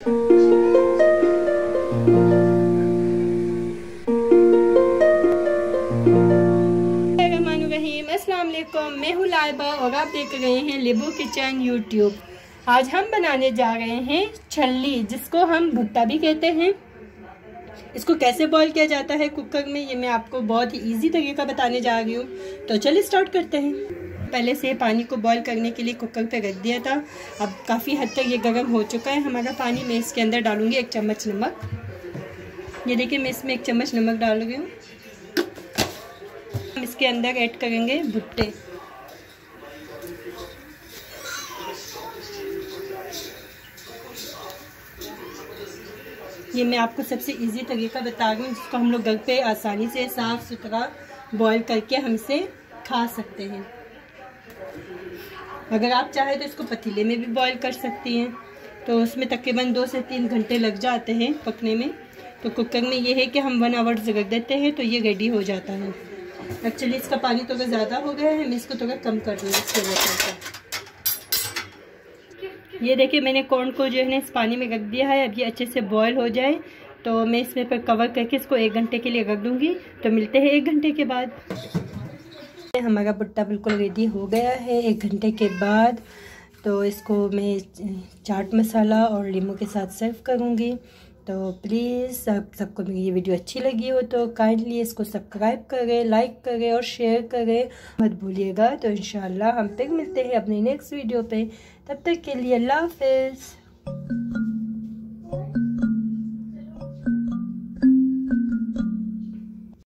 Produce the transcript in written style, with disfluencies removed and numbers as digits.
अस्सलाम वालेकुम, मैं हूँ लाइबा और आप देख रहे हैं लिबू किचन यूट्यूब। आज हम बनाने जा रहे हैं छल्ली, जिसको हम भुट्टा भी कहते हैं। इसको कैसे बॉईल किया जाता है कुकर में, ये मैं आपको बहुत ही इजी तरीका बताने जा रही हूँ। तो चलिए स्टार्ट करते हैं। पहले से पानी को बॉईल करने के लिए कुकर पे रख दिया था। अब काफ़ी हद तक ये गर्म हो चुका है हमारा पानी। मैं इसके अंदर डालूँगी 1 चम्मच नमक। ये देखिए, मैं इसमें 1 चम्मच नमक डाल रही हूँ। हम इसके अंदर ऐड करेंगे भुट्टे। ये मैं आपको सबसे इजी तरीका बता रही हूँ, जिसको हम लोग घर पे आसानी से साफ़ सुथरा बॉईल करके हम इसे खा सकते हैं। अगर आप चाहें तो इसको पतीले में भी बॉईल कर सकती हैं, तो उसमें तकरीबन 2 से 3 घंटे लग जाते हैं पकने में। तो कुकर में ये है कि हम 1 आवर रख देते हैं तो ये रेडी हो जाता है। एक्चुअली इसका पानी थोड़ा ज़्यादा हो गया है, मैं इसको थोड़ा कम कर दूँगी इसके वजह से। ये देखिए, मैंने कॉर्न को जो है इस पानी में रख दिया है। अब ये अच्छे से बॉईल हो जाए तो मैं इसमें पर कवर करके इसको 1 घंटे के लिए रख दूँगी। तो मिलते हैं 1 घंटे के बाद। हमारा भुट्टा बिल्कुल रेडी हो गया है 1 घंटे के बाद। तो इसको मैं चाट मसाला और नींबू के साथ सर्व करूँगी। तो प्लीज़ सबको मेरी ये वीडियो अच्छी लगी हो तो काइंडली इसको सब्सक्राइब करें, लाइक करें और शेयर करें मत भूलिएगा। तो इंशाल्लाह हम फिर मिलते हैं अपनी नेक्स्ट वीडियो पे। तब तक के लिए अल्लाह हाफ़िज़।